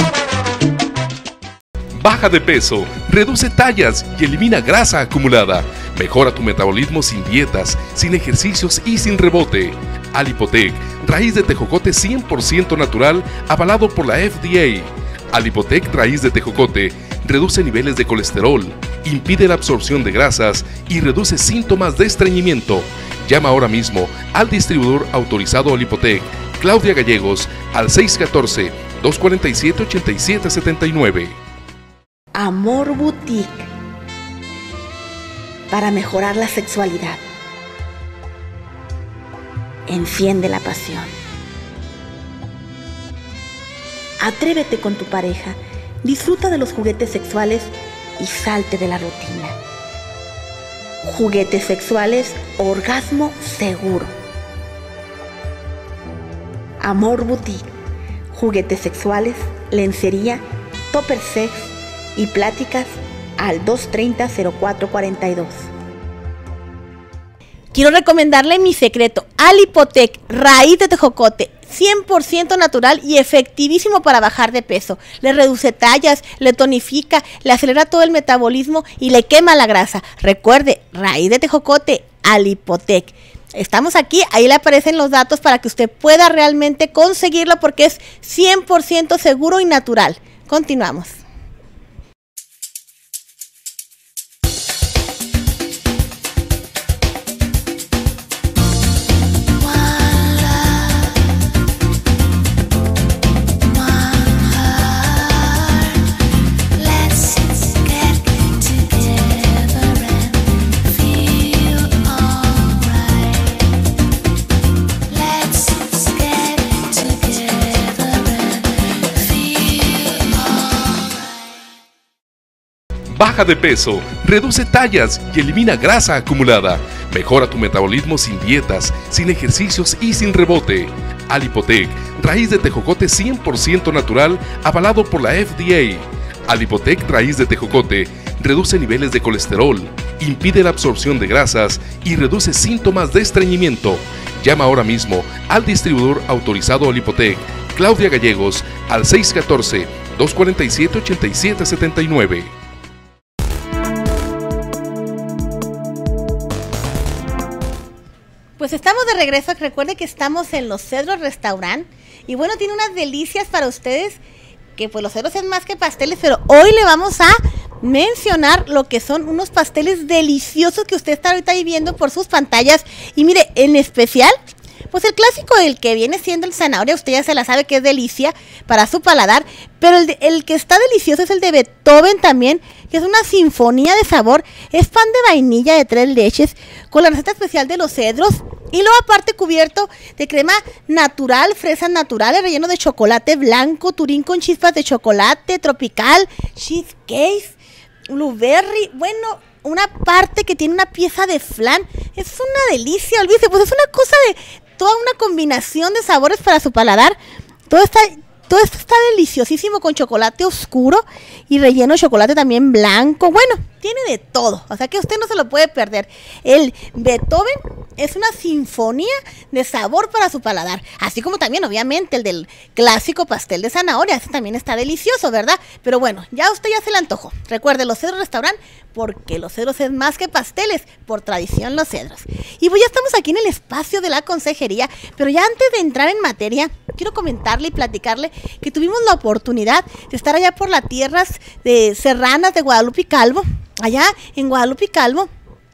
Baja de peso, reduce tallas y elimina grasa acumulada. Mejora tu metabolismo sin dietas, sin ejercicios y sin rebote. Alipotec, raíz de tejocote 100% natural, avalado por la FDA. Alipotec raíz de tejocote reduce niveles de colesterol, impide la absorción de grasas y reduce síntomas de estreñimiento. Llama ahora mismo al distribuidor autorizado Alipotec, Claudia Gallegos, al 614-247-8779. Amor Boutique, para mejorar la sexualidad. Enciende la pasión. Atrévete con tu pareja, disfruta de los juguetes sexuales y salte de la rutina. Juguetes sexuales, orgasmo seguro. Amor Boutique, juguetes sexuales, lencería, topper sex y pláticas al 230-0442. Quiero recomendarle mi secreto, Alipotec, raíz de tejocote, 100% natural y efectivísimo para bajar de peso. Le reduce tallas, le tonifica, le acelera todo el metabolismo y le quema la grasa. Recuerde, raíz de tejocote, Alipotec. Estamos aquí, ahí le aparecen los datos para que usted pueda realmente conseguirlo porque es 100% seguro y natural. Continuamos. Baja de peso, reduce tallas y elimina grasa acumulada. Mejora tu metabolismo sin dietas, sin ejercicios y sin rebote. Alipotec, raíz de tejocote 100% natural, avalado por la FDA. Alipotec raíz de tejocote reduce niveles de colesterol, impide la absorción de grasas y reduce síntomas de estreñimiento. Llama ahora mismo al distribuidor autorizado Alipotec, Claudia Gallegos, al 614-247-8779. Pues estamos de regreso. Recuerde que estamos en Los Cedros Restaurant y bueno, tiene unas delicias para ustedes, que pues Los Cedros es más que pasteles, pero hoy le vamos a mencionar lo que son unos pasteles deliciosos que usted está ahorita ahí viendo por sus pantallas. Y mire, en especial Pues el clásico, el que viene siendo el zanahoria, usted ya se la sabe que es delicia para su paladar, pero el que está delicioso es el de Beethoven también, que es una sinfonía de sabor. Es pan de vainilla de 3 leches con la receta especial de los cedros y luego aparte cubierto de crema natural, fresas naturales, relleno de chocolate blanco, turín con chispas de chocolate, tropical, cheesecake, blueberry, bueno, una parte que tiene una pieza de flan. Es una delicia, olvídese, pues es una cosa de toda una combinación de sabores para su paladar. Todo esto está deliciosísimo con chocolate oscuro y relleno de chocolate también blanco. Bueno, tiene de todo, o sea que usted no se lo puede perder. El Beethoven es una sinfonía de sabor para su paladar, así como también obviamente el del clásico pastel de zanahoria, ese también está delicioso, ¿verdad? Pero bueno, ya usted ya se le antojó. Recuerde, Los Cedros Restaurant, porque Los Cedros es más que pasteles, por tradición Los Cedros. Y pues ya estamos aquí en el espacio de la consejería, pero ya antes de entrar en materia, quiero comentarle y platicarle que tuvimos la oportunidad de estar allá por las tierras de serranas de Guadalupe y Calvo. Allá en Guadalupe y Calvo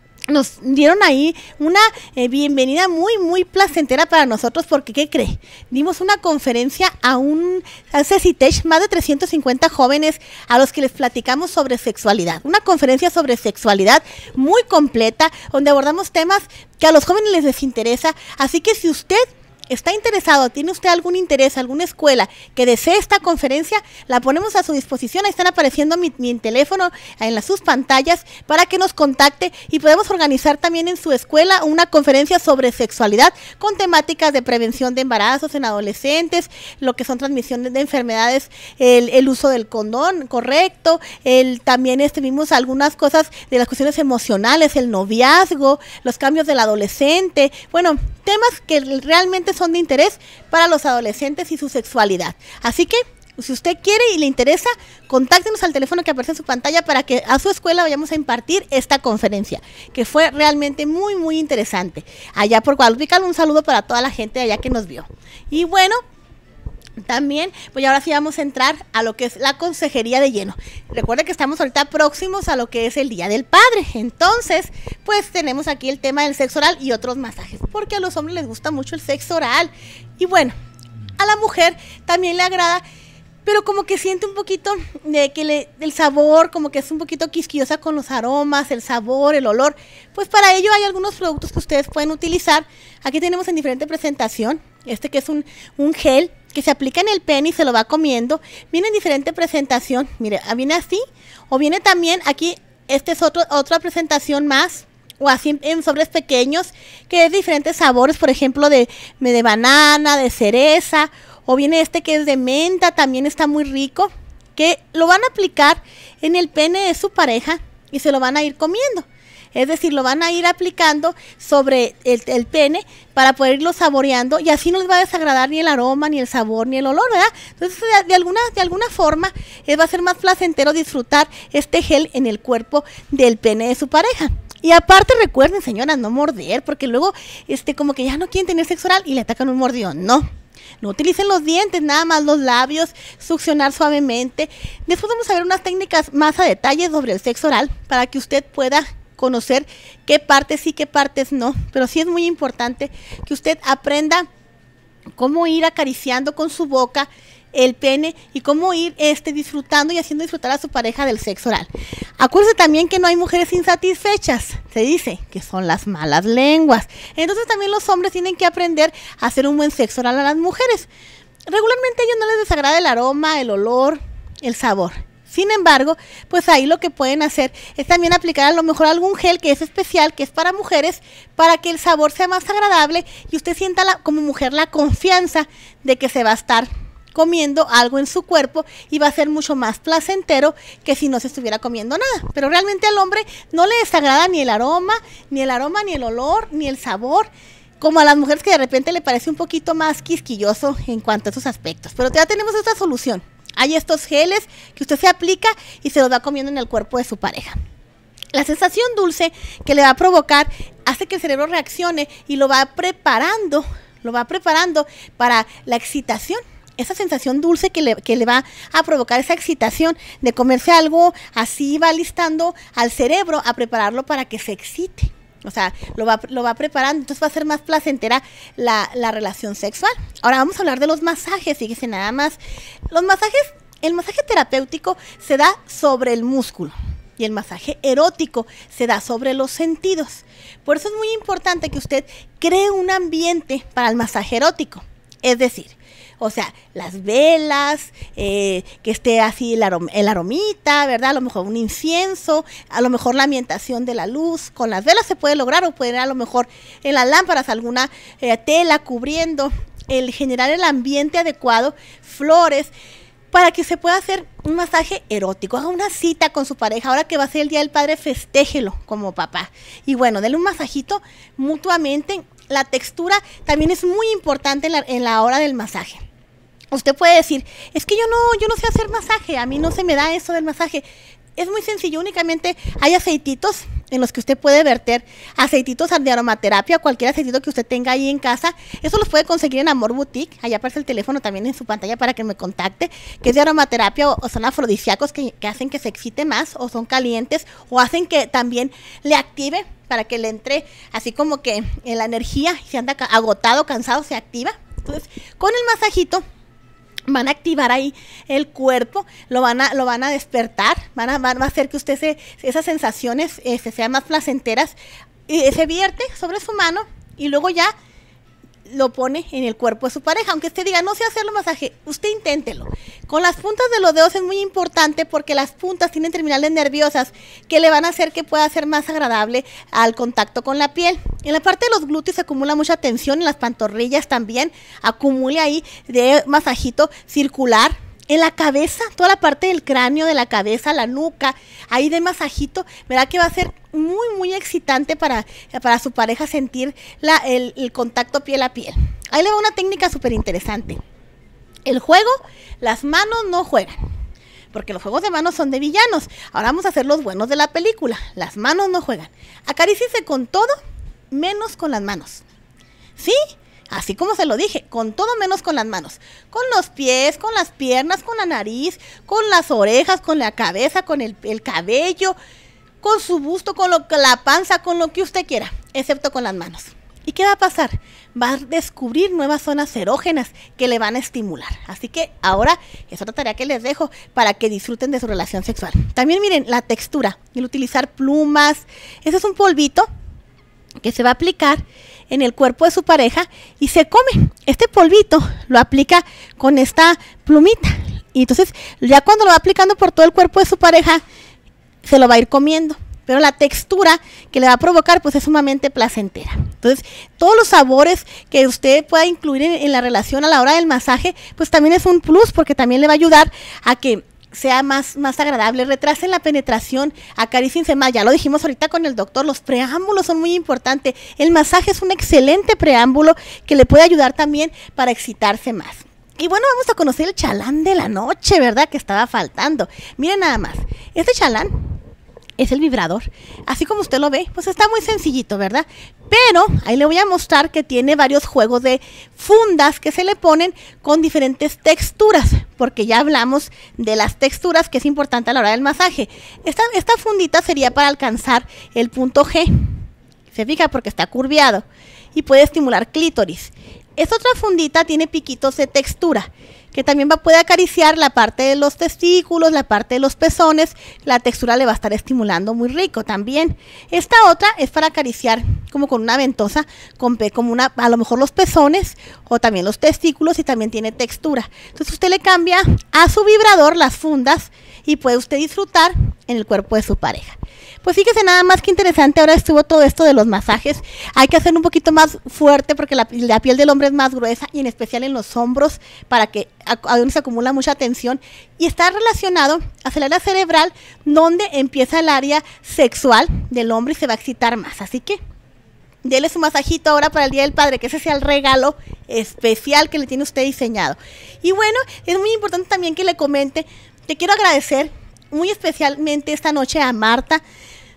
nos dieron ahí una bienvenida muy, muy placentera para nosotros, porque ¿qué cree? Dimos una conferencia al CECITECH, más de 350 jóvenes a los que les platicamos sobre sexualidad. Una conferencia sobre sexualidad muy completa, donde abordamos temas que a los jóvenes les interesa. Así que si usted está interesado, tiene usted algún interés, alguna escuela que desee esta conferencia, la ponemos a su disposición. Ahí están apareciendo mi teléfono en sus pantallas para que nos contacte y podemos organizar también en su escuela una conferencia sobre sexualidad con temáticas de prevención de embarazos en adolescentes, lo que son transmisiones de enfermedades, el uso del condón correcto, también vimos algunas cosas de las cuestiones emocionales, el noviazgo, los cambios del adolescente, bueno, temas que realmente son de interés para los adolescentes y su sexualidad. Así que, si usted quiere y le interesa, contáctenos al teléfono que aparece en su pantalla para que a su escuela vayamos a impartir esta conferencia, que fue realmente muy, muy interesante. Allá por Guadalupe, un saludo para toda la gente de allá que nos vio. Y bueno, también, pues ahora sí vamos a entrar a lo que es la consejería de lleno. Recuerden que estamos ahorita próximos a lo que es el Día del Padre. Entonces, pues tenemos aquí el tema del sexo oral y otros masajes, porque a los hombres les gusta mucho el sexo oral. Y bueno, a la mujer también le agrada, pero como que siente un poquito de que el sabor, como que es un poquito quisquillosa con los aromas, el sabor, el olor. Pues para ello hay algunos productos que ustedes pueden utilizar. Aquí tenemos en diferente presentación, que es un gel que se aplica en el pene y se lo va comiendo. Viene en diferente presentación, mire, viene así, o viene también aquí, es otra presentación más, o así en sobres pequeños, que es diferentes sabores, por ejemplo, de banana, de cereza, o viene que es de menta, también está muy rico, que lo van a aplicar en el pene de su pareja y se lo van a ir comiendo. Es decir, lo van a ir aplicando sobre el pene para poder irlo saboreando y así no les va a desagradar ni el aroma, ni el sabor, ni el olor, ¿verdad? Entonces, de alguna forma, va a ser más placentero disfrutar este gel en el cuerpo del pene de su pareja. Y aparte, recuerden, señoras, no morder, porque luego, como que ya no quieren tener sexo oral y le atacan un mordidón. No utilicen los dientes, nada más los labios, succionar suavemente. Después vamos a ver unas técnicas más a detalle sobre el sexo oral para que usted pueda conocer qué partes sí, qué partes no, pero sí es muy importante que usted aprenda cómo ir acariciando con su boca el pene y cómo ir disfrutando y haciendo disfrutar a su pareja del sexo oral. Acuérdense también que no hay mujeres insatisfechas, se dice que son las malas lenguas. Entonces también los hombres tienen que aprender a hacer un buen sexo oral a las mujeres. Regularmente a ellos no les desagrada el aroma, el olor, el sabor. Sin embargo, pues ahí lo que pueden hacer es también aplicar a lo mejor algún gel que es especial, que es para mujeres, para que el sabor sea más agradable y usted sienta como mujer la confianza de que se va a estar comiendo algo en su cuerpo y va a ser mucho más placentero que si no se estuviera comiendo nada. Pero realmente al hombre no le desagrada ni el aroma, ni el olor, ni el sabor, como a las mujeres que de repente le parece un poquito más quisquilloso en cuanto a esos aspectos. Pero ya tenemos esta solución. Hay estos geles que usted se aplica y se los va comiendo en el cuerpo de su pareja. La sensación dulce que le va a provocar hace que el cerebro reaccione y lo va preparando para la excitación. Esa sensación dulce que le va a provocar esa excitación de comerse algo, así va alistando al cerebro a prepararlo para que se excite. O sea, lo va preparando, entonces va a ser más placentera la relación sexual. Ahora vamos a hablar de los masajes, fíjese nada más. Los masajes, el masaje terapéutico se da sobre el músculo y el masaje erótico se da sobre los sentidos. Por eso es muy importante que usted cree un ambiente para el masaje erótico. Es decir, o sea, las velas, que esté así el aromita, ¿verdad? A lo mejor un incienso, a lo mejor la ambientación de la luz. Con las velas se puede lograr, o puede a lo mejor en las lámparas alguna tela cubriendo, el generar el ambiente adecuado, flores, para que se pueda hacer un masaje erótico. Haga una cita con su pareja, ahora que va a ser el Día del Padre, festéjelo como papá. Y bueno, denle un masajito mutuamente. La textura también es muy importante en la hora del masaje. Usted puede decir, es que yo no sé hacer masaje, a mí no se me da eso del masaje. Es muy sencillo, únicamente hay aceititos en los que usted puede verter, aceititos de aromaterapia, cualquier aceitito que usted tenga ahí en casa. Eso los puede conseguir en Amor Boutique, allá aparece el teléfono también en su pantalla para que me contacte, que es de aromaterapia o son afrodisíacos que hacen que se excite más, o son calientes, o hacen que también le active, para que le entre así como que en la energía, si anda agotado, cansado, se activa. Entonces, con el masajito van a activar ahí el cuerpo, lo van a despertar, va a hacer que usted esas sensaciones sean más placenteras, y se vierte sobre su mano y luego ya lo pone en el cuerpo de su pareja. Aunque usted diga, no sé hacerlo masaje, usted inténtelo. Con las puntas de los dedos es muy importante, porque las puntas tienen terminales nerviosas que le van a hacer que pueda ser más agradable al contacto con la piel. En la parte de los glúteos se acumula mucha tensión, en las pantorrillas también acumule ahí de masajito circular. En la cabeza, toda la parte del cráneo, de la cabeza, la nuca, ahí de masajito, ¿verdad? Que va a ser muy, muy excitante para su pareja sentir el contacto piel a piel. Ahí le va una técnica súper interesante. El juego, las manos no juegan, porque los juegos de manos son de villanos. Ahora vamos a hacer los buenos de la película. Las manos no juegan. Acaríciense con todo, menos con las manos. ¿Sí? Así como se lo dije, con todo menos con las manos. Con los pies, con las piernas, con la nariz, con las orejas, con la cabeza, con el cabello, con su busto, con la panza, con lo que usted quiera, excepto con las manos. ¿Y qué va a pasar? Va a descubrir nuevas zonas erógenas que le van a estimular. Así que ahora es otra tarea que les dejo para que disfruten de su relación sexual. También miren la textura, el utilizar plumas. Ese es un polvito que se va a aplicar en el cuerpo de su pareja y se come. Este polvito lo aplica con esta plumita, y entonces ya cuando lo va aplicando por todo el cuerpo de su pareja, se lo va a ir comiendo, pero la textura que le va a provocar pues es sumamente placentera. Entonces todos los sabores que usted pueda incluir en la relación a la hora del masaje, pues también es un plus, porque también le va a ayudar a que sea más agradable. Retrasen la penetración, acaríciense más. Ya lo dijimos ahorita con el doctor, los preámbulos son muy importantes. El masaje es un excelente preámbulo que le puede ayudar también para excitarse más. Y bueno, vamos a conocer el chalán de la noche, ¿verdad? Que estaba faltando. Miren nada más, este chalán es el vibrador. Así como usted lo ve, pues está muy sencillito, ¿verdad? Pero ahí le voy a mostrar que tiene varios juegos de fundas que se le ponen con diferentes texturas, porque ya hablamos de las texturas, que es importante a la hora del masaje. Esta fundita sería para alcanzar el punto G. Se fija, porque está curviado y puede estimular clítoris. Esta otra fundita tiene piquitos de textura, que también puede acariciar la parte de los testículos, la parte de los pezones. La textura le va a estar estimulando muy rico también. Esta otra es para acariciar como con una ventosa, a lo mejor los pezones o también los testículos, y también tiene textura. Entonces usted le cambia a su vibrador las fundas y puede usted disfrutar en el cuerpo de su pareja. Pues fíjese nada más que interesante, ahora estuvo todo esto de los masajes. Hay que hacer un poquito más fuerte, porque la piel del hombre es más gruesa, y en especial en los hombros, para que a donde se acumula mucha tensión, y está relacionado a el área cerebral, donde empieza el área sexual del hombre y se va a excitar más. Así que dele su masajito ahora para el Día del Padre, que ese sea el regalo especial que le tiene usted diseñado. Y bueno, es muy importante también que le comente que quiero agradecer muy especialmente esta noche a Marta.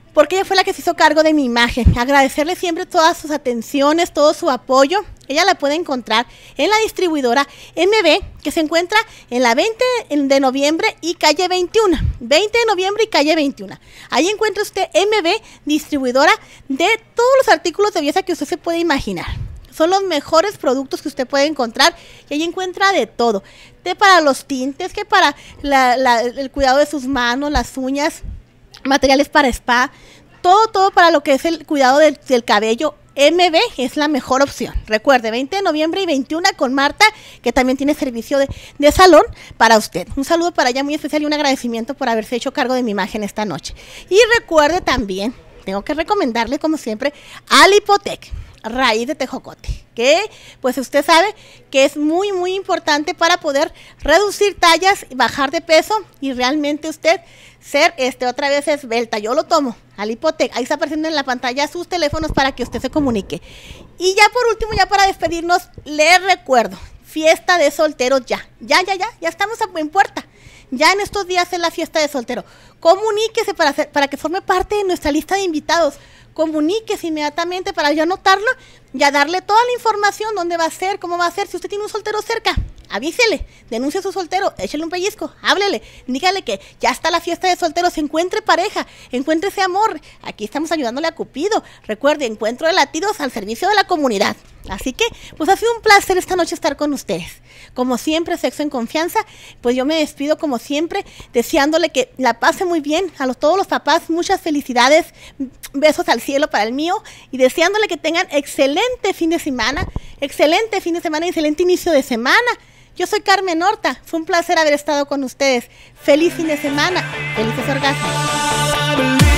porque ella fue la que se hizo cargo de mi imagen. Agradecerle siempre todas sus atenciones, todo su apoyo. Ella la puede encontrar en la distribuidora MB, que se encuentra en la 20 de noviembre y calle 21. 20 de noviembre y calle 21. Ahí encuentra usted MB, distribuidora de todos los artículos de belleza que usted se puede imaginar. Son los mejores productos que usted puede encontrar y ahí encuentra de todo. De para los tintes, que para el cuidado de sus manos, las uñas, materiales para spa, todo para lo que es el cuidado del cabello. MB es la mejor opción. Recuerde, 20 de noviembre y 21 con Marta, que también tiene servicio de salón para usted. Un saludo para ella muy especial y un agradecimiento por haberse hecho cargo de mi imagen esta noche. Y recuerde también, tengo que recomendarle como siempre, Alipotec, raíz de tejocote, que pues usted sabe que es muy importante para poder reducir tallas, bajar de peso y realmente usted ser otra vez esbelta. Yo lo tomo, Alipotec, ahí está apareciendo en la pantalla sus teléfonos para que usted se comunique. Y ya por último, ya para despedirnos, le recuerdo, fiesta de solteros ya estamos en puerta. Ya en estos días es la fiesta de soltero. Comuníquese para que forme parte de nuestra lista de invitados. Comuníquese inmediatamente para yo anotarlo y a darle toda la información, dónde va a ser, cómo va a ser. Si usted tiene un soltero cerca, avísele, denuncie a su soltero, échele un pellizco, háblele, dígale que ya está la fiesta de solteros, encuentre pareja, encuentre ese amor. Aquí estamos ayudándole a Cupido. Recuerde, encuentro de latidos al servicio de la comunidad. Así que, pues ha sido un placer esta noche estar con ustedes. Como siempre, Sexo en Confianza, pues yo me despido como siempre, deseándole que la pase muy bien a todos los papás, muchas felicidades, besos al cielo para el mío, y deseándole que tengan excelente fin de semana y excelente inicio de semana. Yo soy Carmen Horta, fue un placer haber estado con ustedes. Feliz fin de semana, felices orgasmos.